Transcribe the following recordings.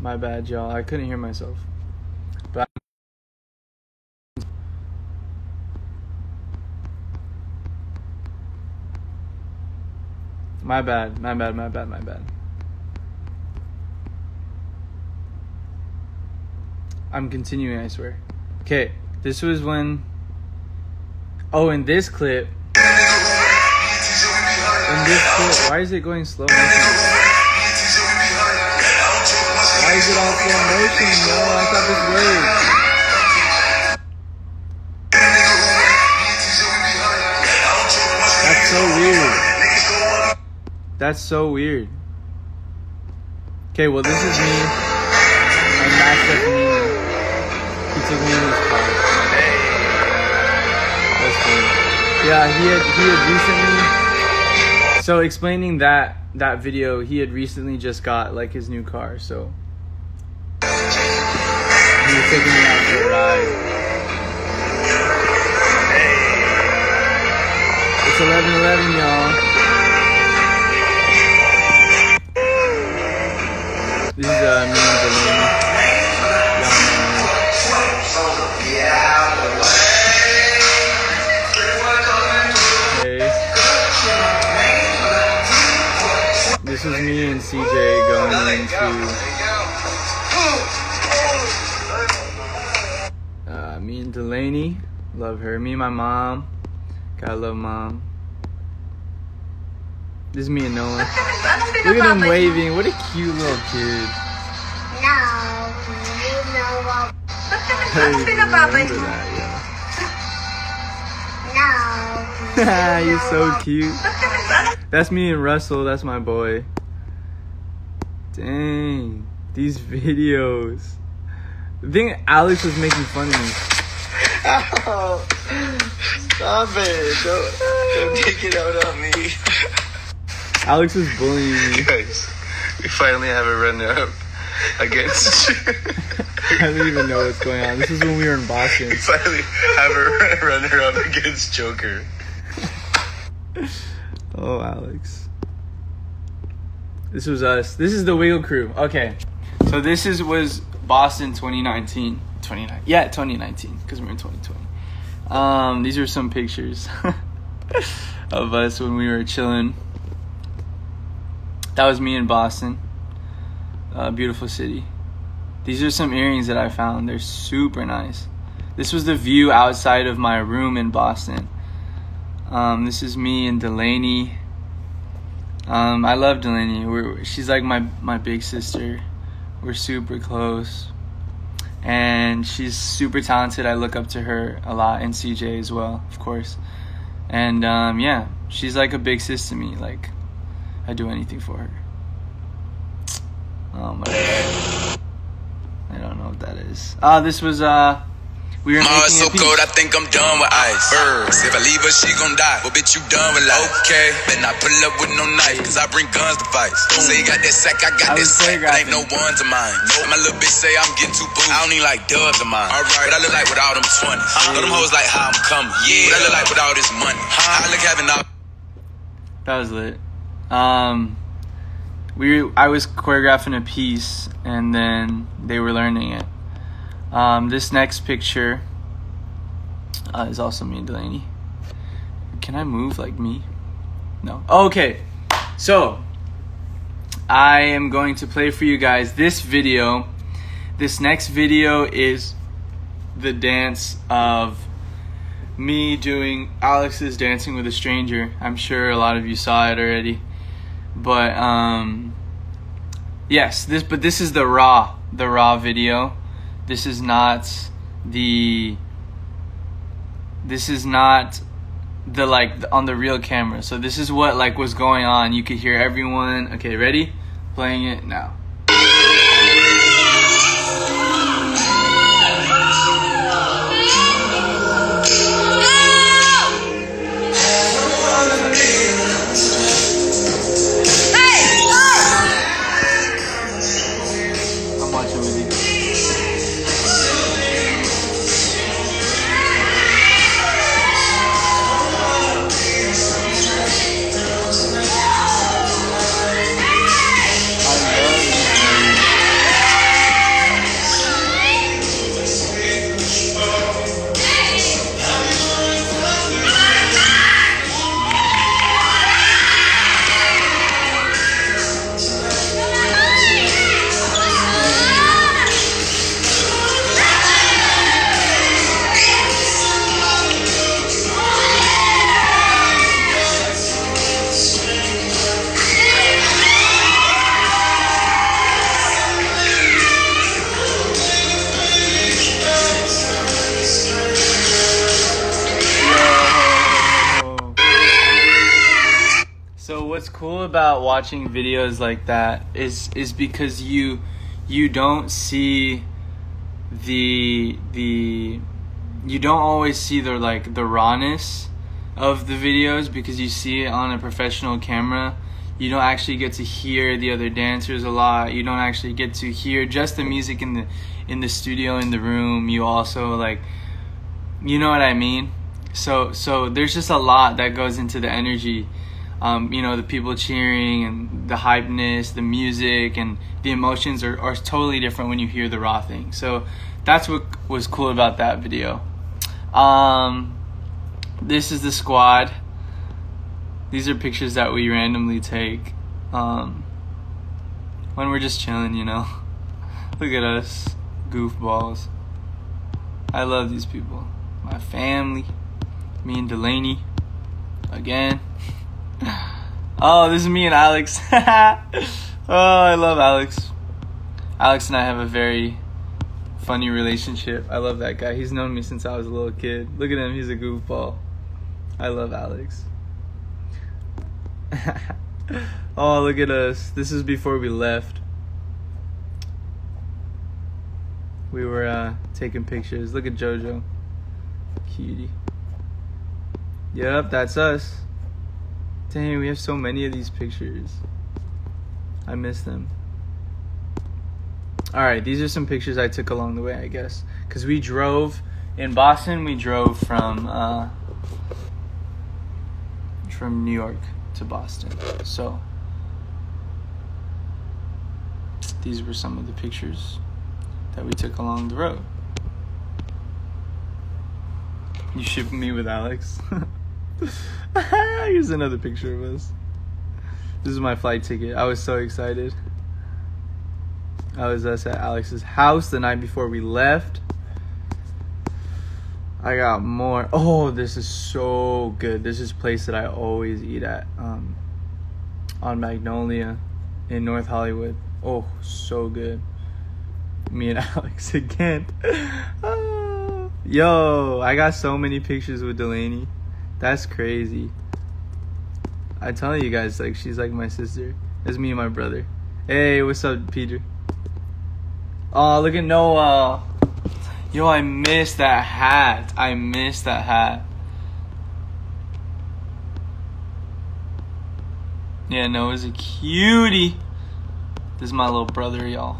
My bad, y'all. I couldn't hear myself. But my bad. I'm continuing, I swear. Okay, this was when... Oh, in this clip... why is it going slow motion? Why is it all slow motion, yo? I thought this worked. That's so weird. Okay, well, this is me and Max Stefanini. He took me in his car. That's cool. Yeah, he had recently... So explaining that video, he had recently just got like his new car, so he was taking me out for a ride. It's 11:11, y'all. This is me and Delaney. This is me and CJ going into me and Delaney. Love her. Me and my mom. Gotta love mom. This is me and Noah. Look at him waving. What a cute little kid. You're so cute. That's me and Russell. That's my boy. Dang. These videos. I think Alex was making fun of me. Ow. Stop it. Don't take it out on me. Alex was bullying me. Guys, we finally have a runner-up against you. I don't even know what's going on. This is when we were in Boston. We finally have a runner-up against Joker. Oh, Alex. This was us. This is the Wiggle Crew. Okay. So this was Boston 2019. 2019, because we're in 2020. These are some pictures of us when we were chilling. That was me in Boston. Beautiful city. These are some earrings that I found. They're super nice. This was the view outside of my room in Boston. This is me and Delaney. I love Delaney. She's like my big sister. We're super close. And she's super talented. I look up to her a lot. And CJ as well, of course. And yeah, she's like a big sis to me. Like, I'd do anything for her. I don't know what that is. This was we were making so cold, I think I'm done with ice. Birds, if I leave her, she gon' die. Well, bitch, you done with life. Okay, better not pull up with no knife, cause I bring guns to fight. Say you got that sack, I got that sack, but ain't no one to mine. My little bitch say I'm getting too booed. I don't even like dubs of mine. Alright, but I look like with all them 20s. Know them hoes like how I'm coming. Yeah, but I look like with all this money. I look having all. That was lit. I was choreographing a piece, and then they were learning it. This next picture is also me and Delaney. Can I move like me? No. Okay. So, I am going to play for you guys this video. This next video is the dance of me doing Alex's Dancing with a Stranger. I'm sure a lot of you saw it already. But, yes, this is the raw video. This is not the like on the real camera. So this is what like was going on. You could hear everyone. Okay, ready? Playing it now. I'm watching with you. cool about watching videos like that is because you don't see you don't always see the rawness of the videos, because you see it on a professional camera. You don't actually get to hear the other dancers a lot. You don't actually get to hear just the music in the studio, in the room. You also, like, you know what I mean? So there's just a lot that goes into the energy. You know, the people cheering and the hypeness, the music, and the emotions are totally different when you hear the raw thing. So that's what was cool about that video. This is the squad. These are pictures that we randomly take when we're just chilling, you know. Look at us, goofballs. I love these people. My family, me and Delaney, again. Oh, this is me and Alex. Oh, I love Alex. Alex and I have a very funny relationship. I love that guy. He's known me since I was a little kid. Look at him, he's a goofball. I love Alex. Oh, look at us. This is before we left. We were taking pictures. Look at Jojo. Cutie. Yep, that's us. Dang, we have so many of these pictures. I miss them. Alright, these are some pictures I took along the way, I guess. Because we drove, in Boston, we drove from New York to Boston. So, these were some of the pictures that we took along the road. You shipped me with Alex. Here's another picture of us. This is my flight ticket. I was so excited. I was us at Alex's house the night before we left. I got more. Oh, this is so good. This is a place that I always eat at on Magnolia in North Hollywood. Oh, so good. Me and Alex again. Yo, I got so many pictures with Delaney. That's crazy. I tell you guys, like, she's like my sister. It's me and my brother. Hey, what's up, Peter? Oh, look at Noah. Yo, I missed that hat. I missed that hat. Yeah, Noah's a cutie. This is my little brother, y'all.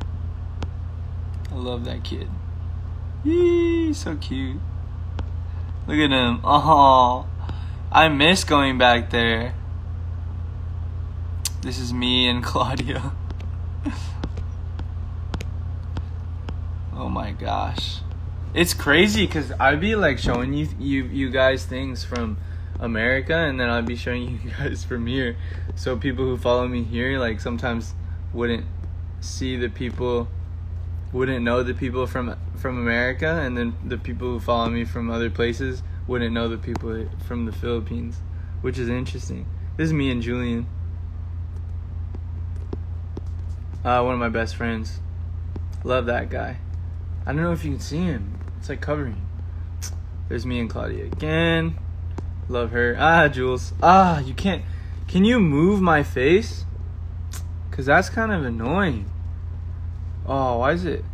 I love that kid. Yee, so cute. Look at him. Oh, I miss going back there. This is me and Claudia. Oh my gosh. It's crazy because I'd be like showing you guys things from America, and then I'd be showing you guys from here. So people who follow me here, like, sometimes wouldn't see the people, wouldn't know the people from America, and then the people who follow me from other places wouldn't know the people from the Philippines, which is interesting. This is me and Julian, one of my best friends. Love that guy. I don't know if you can see him. It's like covering. There's me and Claudia again. Love her. Ah, Jules. Ah, you can't. Can you move my face? Because that's kind of annoying. Oh, why is it?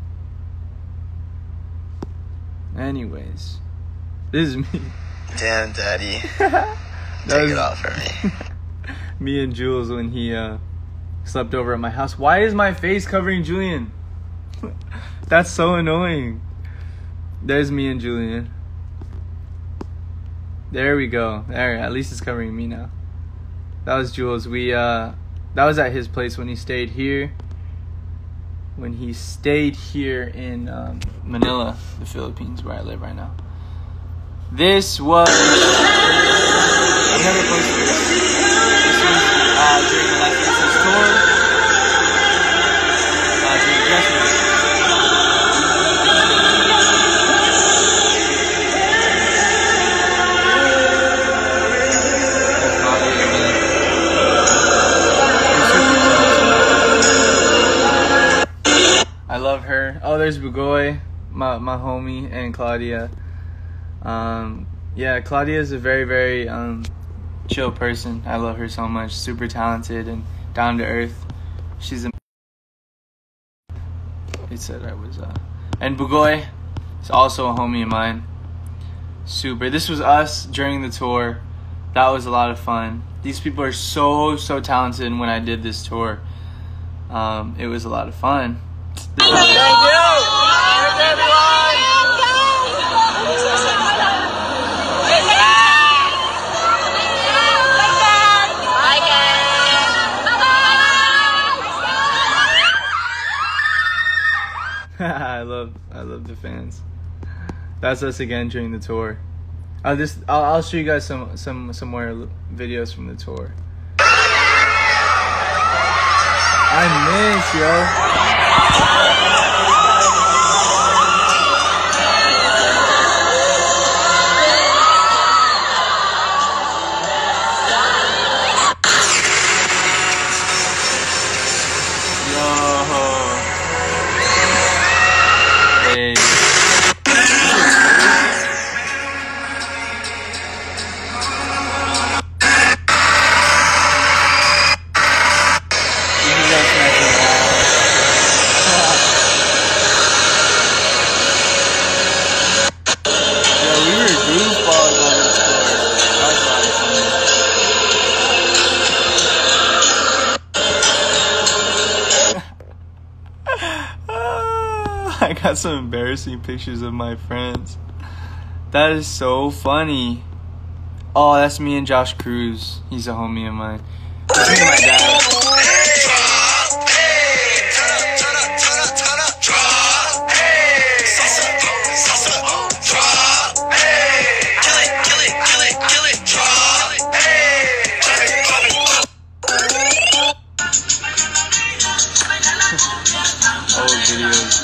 Anyways. This is me. Damn, Daddy. Take it off for me. Me and Jules when he slept over at my house. Why is my face covering Julian? That's so annoying. There's me and Julian. There we go. There, at least it's covering me now. That was Jules. That was at his place when he stayed here. When he stayed here in Manila, the Philippines, where I live right now. This was... I've never posted this. This was during the last Christmas tour. During yesterday. I love her. Oh, there's Bugoy, my homie, and Claudia. Yeah, Claudia is a very, very chill person. I love her so much. Super talented and down to earth. She's a... It said I was and Bugoy is also a homie of mine. Super. This was us during the tour. That was a lot of fun. These people are so talented. And when I did this tour, it was a lot of fun. Thank you. Thanks, everyone. I love the fans. That's us again during the tour. I'll show you guys some more videos from the tour. I miss, I got some embarrassing pictures of my friends. That is so funny. Oh, that's me and Josh Cruz. He's a homie of mine. That's me and my dad. Old videos.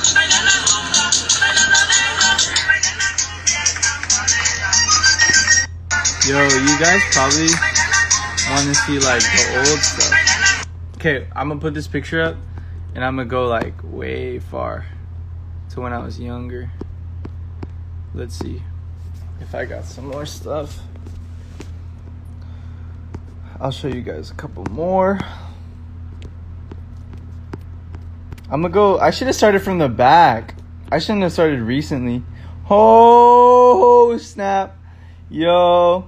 Yo, you guys probably want to see like the old stuff. Okay, I'm gonna put this picture up and I'm gonna go like way far to when I was younger. Let's see if I got some more stuff. I'll show you guys a couple more. I'm gonna go. I should have started from the back. I shouldn't have started recently. Oh snap. Yo.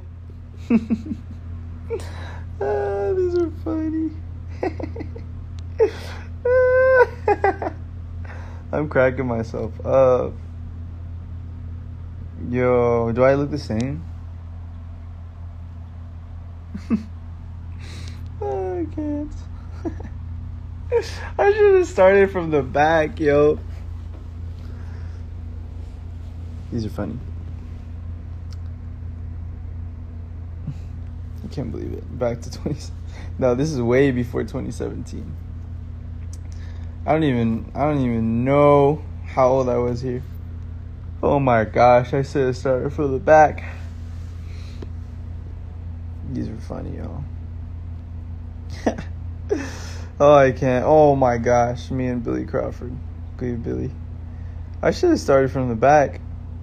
These are funny. I'm cracking myself up. Yo, do I look the same? I can't. I should have started from the back, yo. These are funny. I can't believe it. Back to 20. No, this is way before 2017. I don't even know how old I was here. Oh my gosh, I should have started from the back. These are funny, y'all. Oh, I can't. Oh my gosh, me and Billy Crawford. Good Billy. I should have started from the back.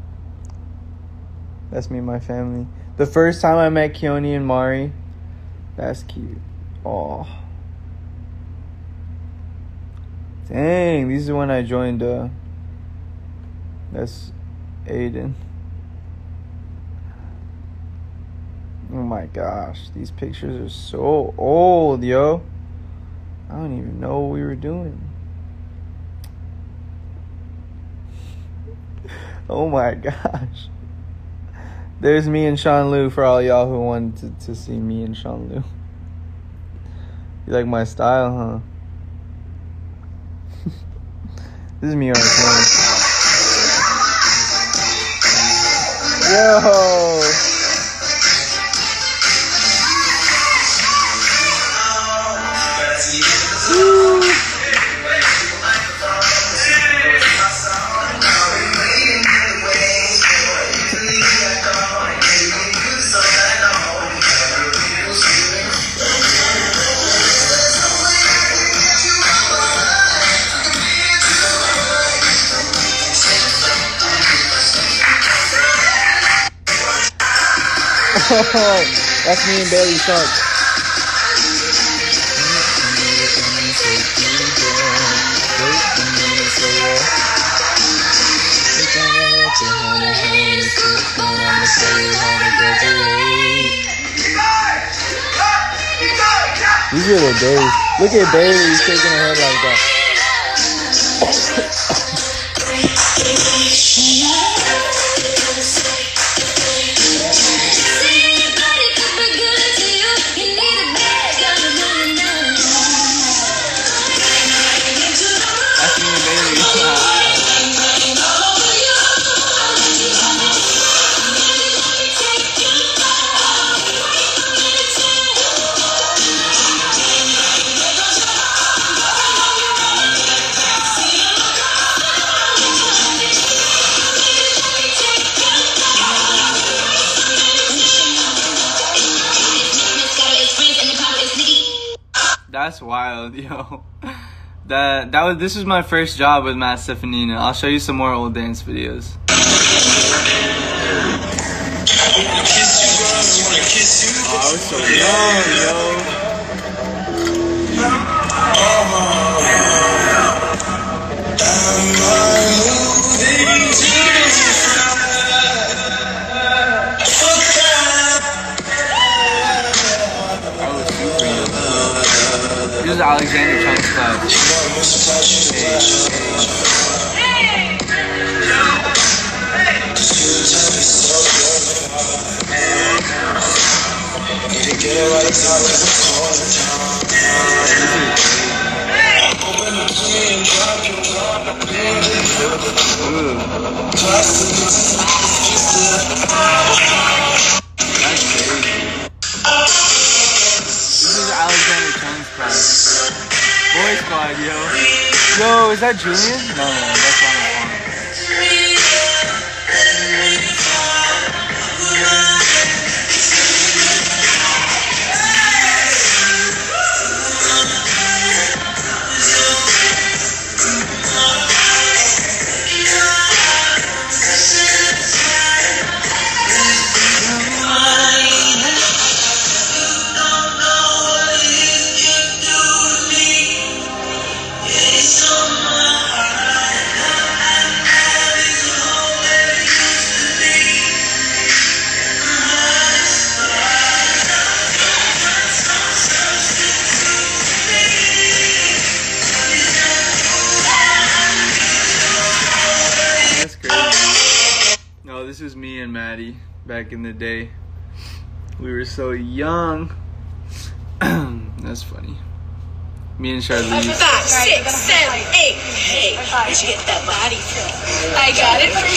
That's me and my family. The first time I met Keone and Mari. That's cute. Oh. Dang, these are when I joined, that's Aiden. Oh my gosh, these pictures are so old, yo. I don't even know what we were doing. Oh my gosh. There's me and Sean Liu for all y'all who wanted to see me and Sean Liu. You like my style, huh? This is me on the phone. Yo! That's me and Bailey Shark. These little days. Look at Bailey shaking her head like that. That's me and Bailey. That's wild, yo. This was my first job with Matt Stefanina. I'll show you some more old dance videos. Oh, I was so young, yo. This is Alexander Chung's class. Alexander Chung's class. Boy Squad, yo. Yo, is that Julian? No, that's not my phone. This is me and Maddie back in the day. We were so young. That's funny. Me and Charlize. 5, 6, 7, 8. Hey, where'd you get that body from? I got it from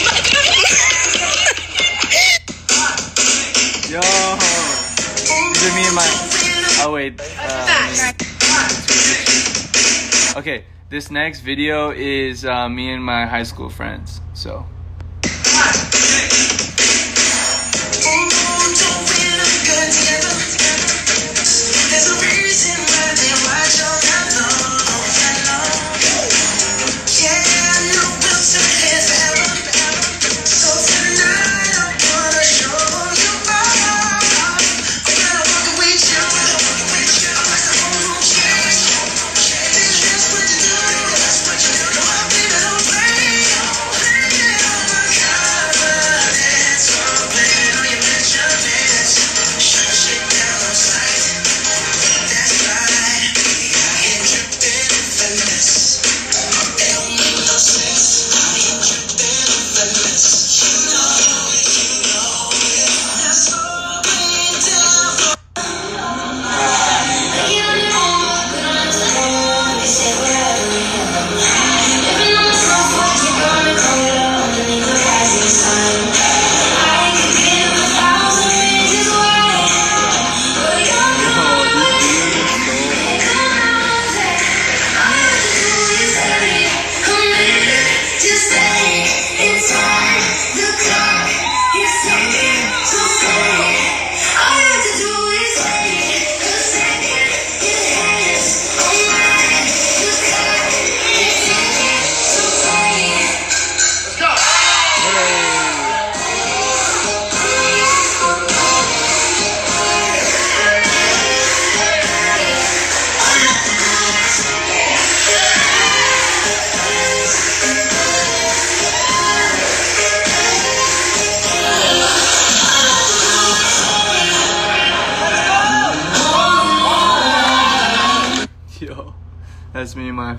Yo. These are me and my. Oh wait. Okay. This next video is me and my high school friends. So.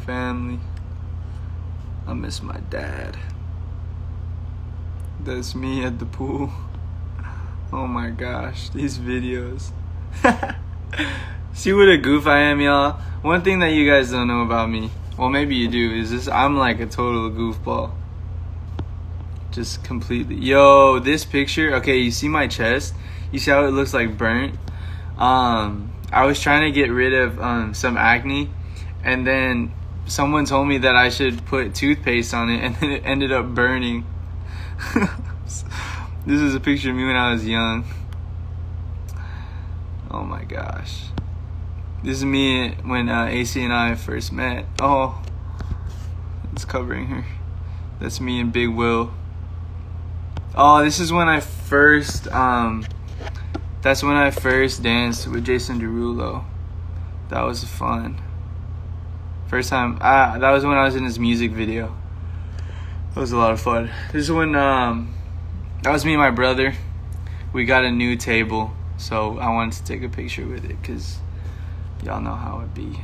family. I miss my dad. That's me at the pool. Oh my gosh, these videos. See what a goof I am, y'all? One thing that you guys don't know about me, well maybe you do, is this: I'm like a total goofball. Just completely. Yo, this picture, okay, you see my chest? You see how it looks like burnt? I was trying to get rid of some acne, and then someone told me that I should put toothpaste on it, and then it ended up burning. This is a picture of me when I was young. Oh my gosh. This is me when AC and I first met. Oh, it's covering her. That's me and Big Will. Oh, this is when I first, that's when I first danced with Jason Derulo. That was fun. First time, that was when I was in his music video. That was a lot of fun. This is when, that was me and my brother. We got a new table, so I wanted to take a picture with it, because y'all know how it be.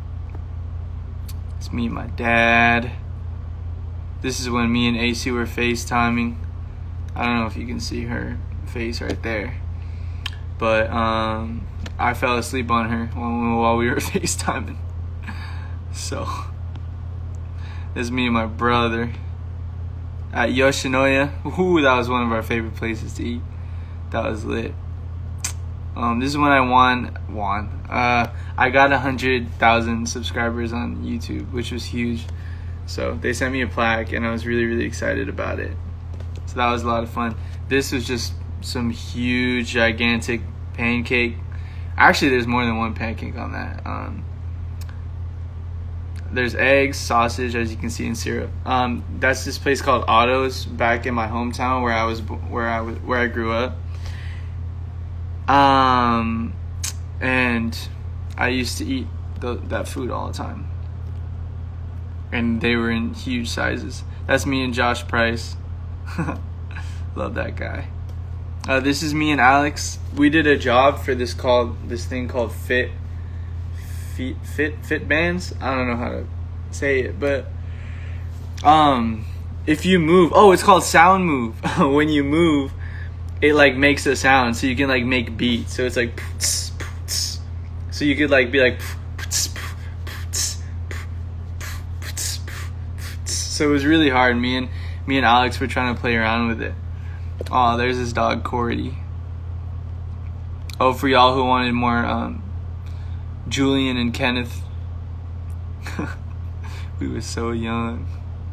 It's me and my dad. This is when me and AC were FaceTiming. I don't know if you can see her face right there, but I fell asleep on her while we were FaceTiming. So, this is me and my brother at Yoshinoya. Ooh, that was one of our favorite places to eat. That was lit. This is when I won. I got 100,000 subscribers on YouTube, which was huge. So they sent me a plaque, and I was really, really excited about it. So that was a lot of fun. This was just some huge, gigantic pancake. Actually, there's more than one pancake on that. There's eggs, sausage, as you can see, and syrup. That's this place called Otto's back in my hometown where I grew up. And I used to eat that food all the time. And they were in huge sizes. That's me and Josh Price. Love that guy. This is me and Alex. We did a job for this thing called Fit Bands. I don't know how to say it, but if you move, it's called Sound Move. When you move, it like makes a sound, so you can like make beats. So it's like, so you could like be like, so it was really hard. Me and Alex were trying to play around with it. Oh, there's this dog Cordy. Oh, for y'all who wanted more Julian and Kenneth. We were so young.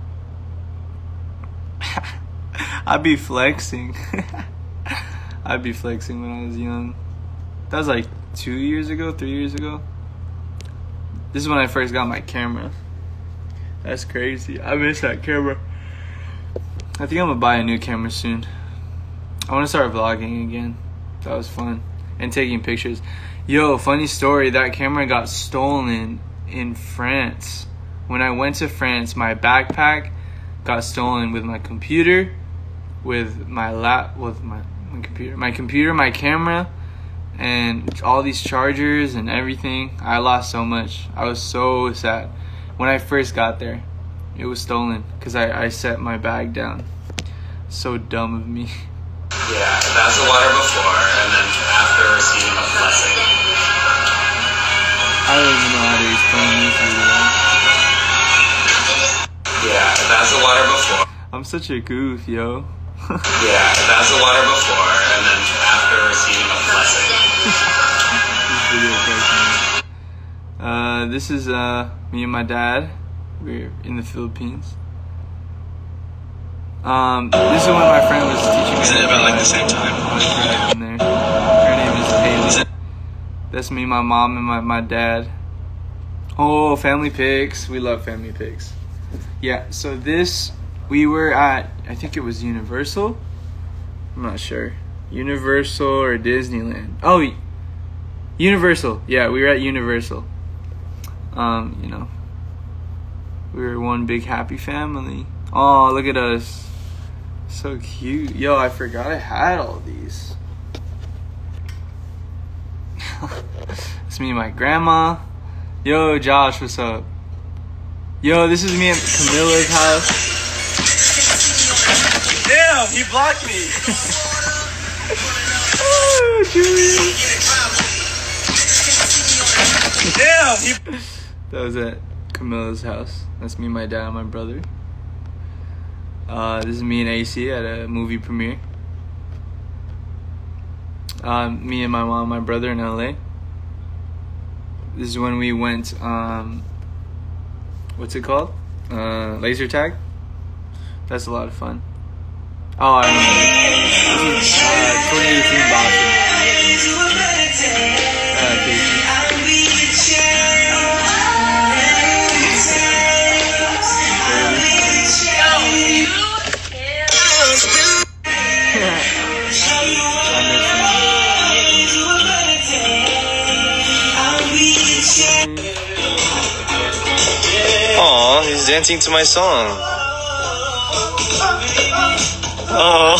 I'd be flexing. I'd be flexing when I was young. That was like 3 years ago. This is when I first got my camera. That's crazy. I miss that camera. I think I'm gonna buy a new camera soon. I want to start vlogging again. That was fun. And taking pictures. Yo, funny story. That camera got stolen in France. When I went to France, my backpack got stolen with my computer, with my computer, my camera, and all these chargers and everything. I lost so much. I was so sad. When I first got there, it was stolen because I set my bag down. So dumb of me. Yeah, that's the water before, and then after receiving a blessing. I don't even know how to explain this really well. Yeah, that's the water before. I'm such a goof, yo. Yeah, that's the water before, and then after receiving a blessing. This is me and my dad. We're in the Philippines. This is when my friend was teaching me. Isn't it about like the same time? Her name is Haley. That's me, my mom, and my dad. Oh, family pics. We love family pics. Yeah, so we were at, I think it was Universal. I'm not sure. Universal or Disneyland. Oh, Universal. Yeah, we were at Universal. You know, we were one big happy family. Oh, look at us. So cute. Yo, I forgot I had all these. It's me and my grandma. Yo, Josh, what's up? Yo, this is me at Camilla's house. Damn, he blocked me. Oh, Julian. Damn, That was at Camilla's house. That's me, my dad, and my brother. This is me and AC at a movie premiere. Me and my mom, my brother in LA. This is when we went, what's it called? Laser tag? That's a lot of fun. Oh, I remember. This is 2018 Boston. Aw, he's dancing to my song. Oh.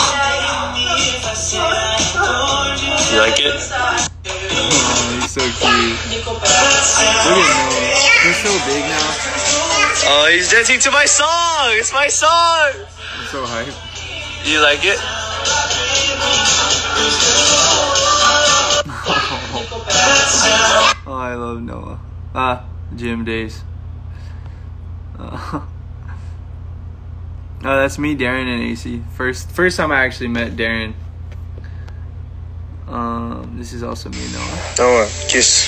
You like it? Oh, he's so cute. Look at Noah. He's so big now. Oh, he's dancing to my song. It's my song. I'm so hyped. You like it? Oh, I love Noah. Gym days. Oh, that's me, Darren, and AC. First time I actually met Darren. This is also me and Noah. Noah, kiss.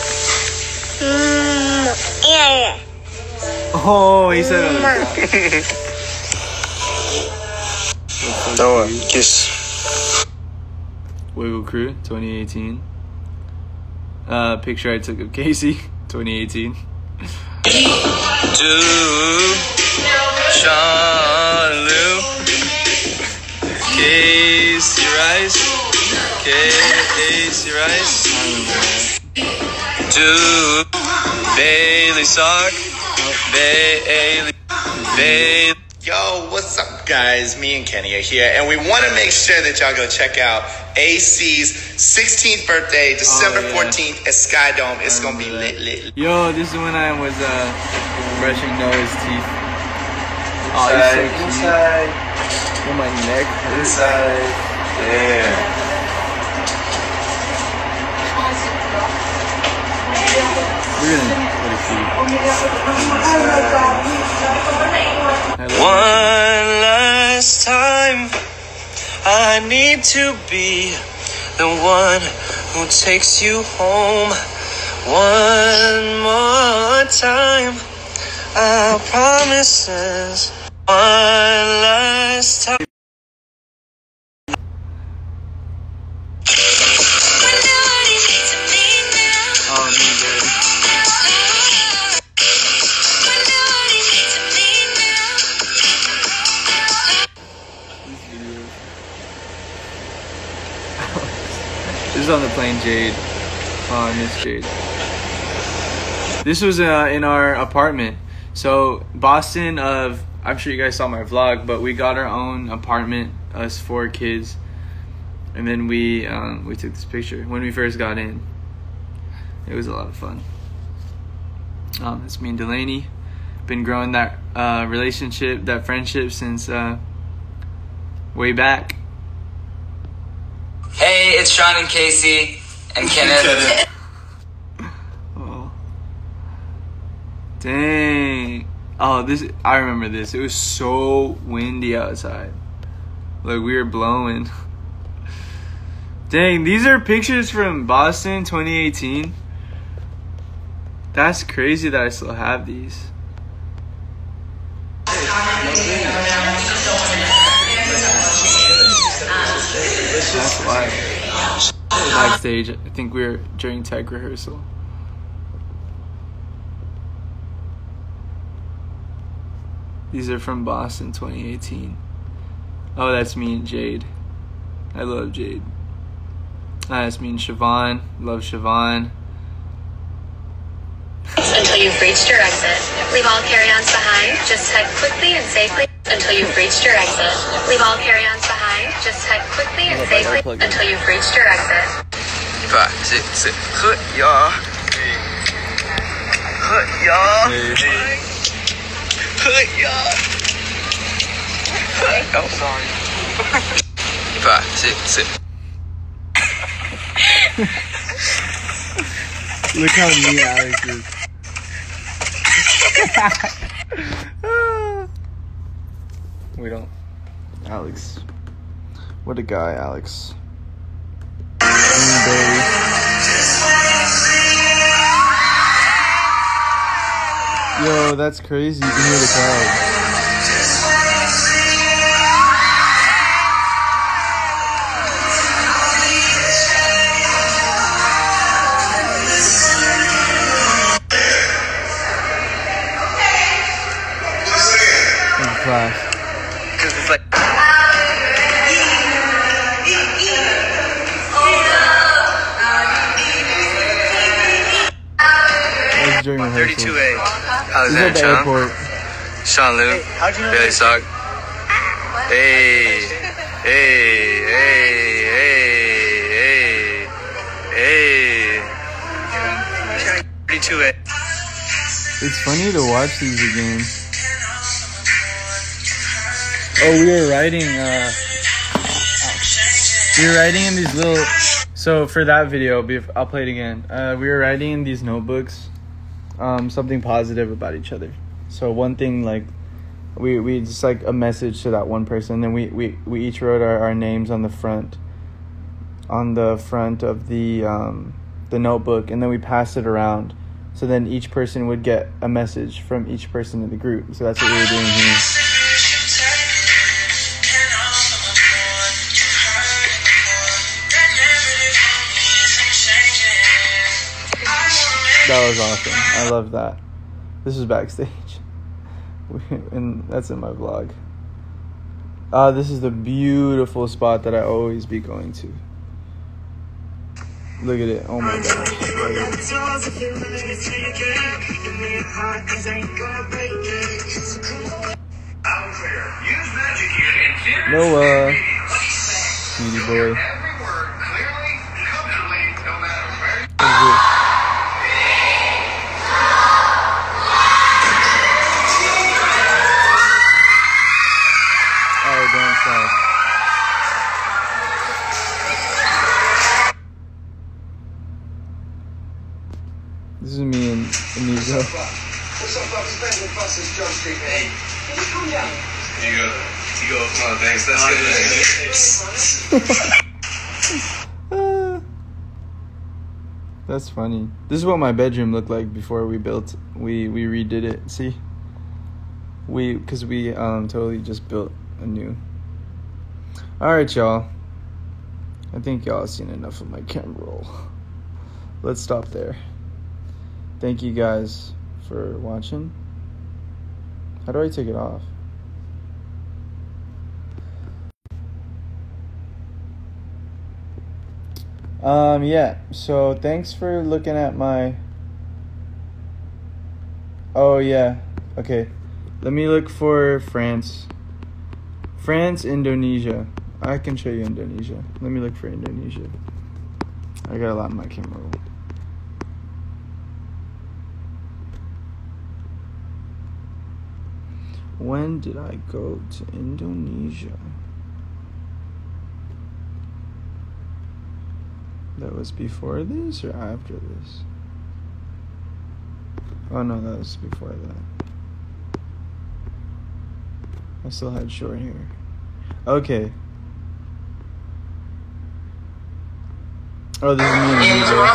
Yeah. Oh, he said it. Noah, kiss. Wiggle Crew, 2018. Picture I took of Casey, 2018. Charlie, Casey Rice, Casey Rice, Bailey Sock, Bailey. Yo, what's up, guys? Me and Kenny are here, and we want to make sure that y'all go check out AC's 16th birthday, December 14th at Sky Dome. It's gonna be lit. Yo, this is when I was brushing Noah's teeth. Oh, he's so cute. Inside, On my neck. inside, yeah. We're gonna put a few. One last time, I need to be the one who takes you home. One more time, our promises. One last time. Oh, me, baby. This is on the plane, Jade. Oh, I miss Jade. This was in our apartment. So Boston, I'm sure you guys saw my vlog, but we got our own apartment, us 4 kids, and then we took this picture when we first got in. It was a lot of fun. It's me and Delaney. Been growing that relationship, that friendship since way back. Hey, it's Sean and Casey and Kenneth. Oh. Dang. Oh, I remember this. It was so windy outside. Like, we were blowing. Dang, these are pictures from Boston 2018. That's crazy that I still have these. That's why. Backstage, I think we were during tech rehearsal. These are from Boston 2018. Oh, that's me and Jade. I love Jade. That's me and Siobhan. Love Siobhan. Until you've reached your exit. Leave all carry-ons behind. Just head quickly and safely until you've reached your exit. Leave all carry-ons behind. Just head quickly and safely until you've reached your exit. 5, 6, 7, hut, y'all. Hut, y'all. Hey. Oh, sorry. 5, 6, 7. Look how neat Alex is. We don't. Alex. What a guy, Alex. Yo, that's crazy. You can hear the crowd. Class. Because it's like. That was during rehearsal. 32A. This is at the airport. Sean Lou. How'd you know Billy that? Sock. Hey. Hey. Hey. Hey. Hey. 32A. It's funny to watch these again. Oh, we were writing in these little. So for that video, I'll play it again. We were writing in these notebooks, something positive about each other. So one thing, like, we just like a message to that one person. Then we each wrote our names on the front of the notebook, and then we passed it around. So then each person would get a message from each person in the group. So that's what we were doing here. That was awesome. I love that. This is backstage. And that's in my vlog. This is the beautiful spot that I always be going to. Look at it. Oh my gosh. Noah. Sweetie boy. What is this? This is me and Inigo. What's up, folks? Special buses, Jump Street, man. Can you come down? You go, come on, thanks. That's good. That's funny. This is what my bedroom looked like before we redid it. See? Because we totally just built anew. Alright, y'all. I think y'all have seen enough of my camera roll. Let's stop there. Thank you guys for watching. How do I take it off? Yeah. So thanks for looking at my. Oh yeah. Okay. Let me look for France. France, Indonesia. I can show you Indonesia. Let me look for Indonesia. I got a lot in my camera roll. When did I go to Indonesia? That was before this or after this? Oh no, that was before that. I still had short hair. Okay. Oh, this is me and Inigo.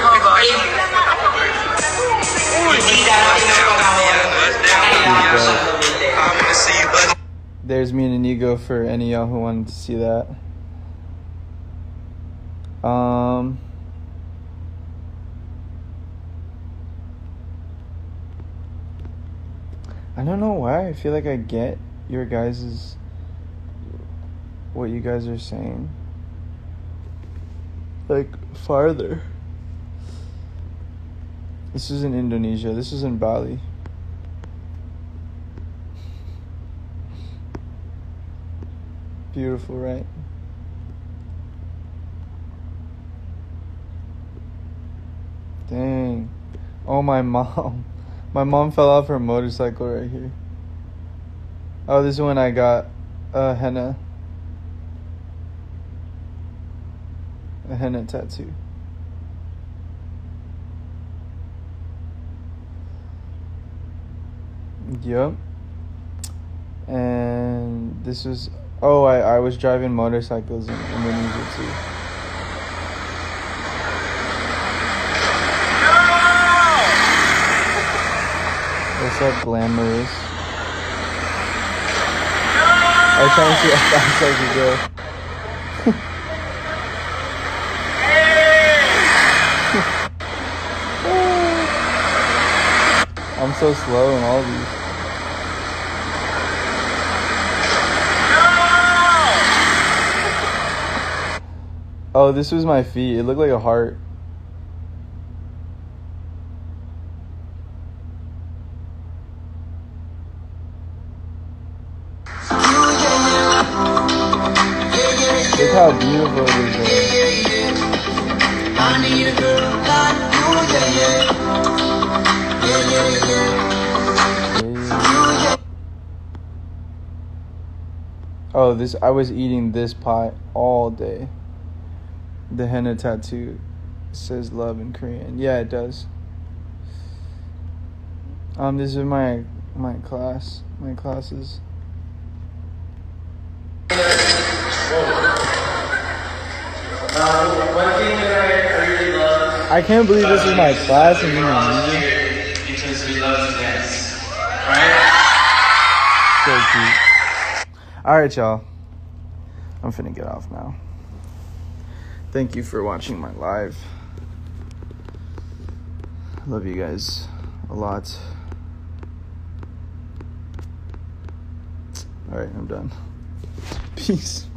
There's me and Inigo for any of y'all who wanted to see that. I don't know why. I feel like I get your guys's what you guys are saying. Like farther. This is in Indonesia. This is in Bali. Beautiful, right? Dang. Oh, my mom. My mom fell off her motorcycle right here. Oh, this is when I got a henna tattoo. Yep. And this was, oh, I was driving motorcycles in Indonesia too. What's up, glamorous? I was trying to see how fast I could go. I'm so slow in all these. Oh, this was my feet. It looked like a heart. Look how beautiful it is there. Oh, this, I was eating this pie all day. The henna tattoo says love in Korean. Yeah, it does. This is my classes. One thing that I really love. I can't believe this is my class in Indonesia. Because we love to dance, right? So cute. Alright, y'all. I'm finna get off now. Thank you for watching my live. Love you guys a lot. Alright, I'm done. Peace.